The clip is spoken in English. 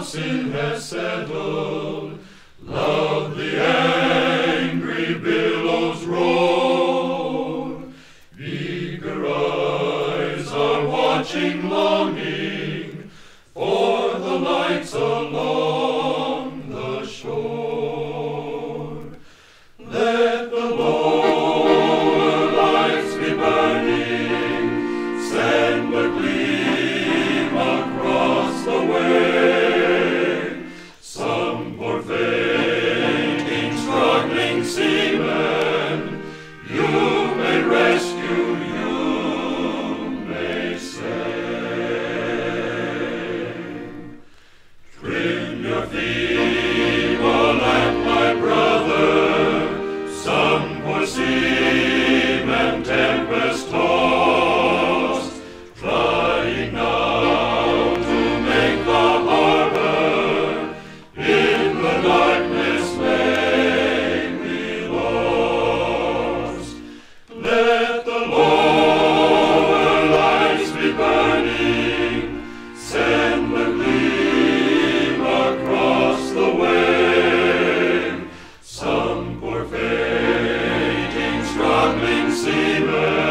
sin has settled. Love the angry billows roar. Eager eyes are watching, longing for the lights along the shore. Let the lower lights be burning, send a gleam across the way. Some poor fainting, struggling seaman, you may rescue, you may save. Trim your feeble lamp, my brother, some poor seaman tempest-tossed, trying now to make the harbor, in the darkness may be lost. Let the lower lights be burning, send the gleam across the way. Some poor fainting, struggling seaman,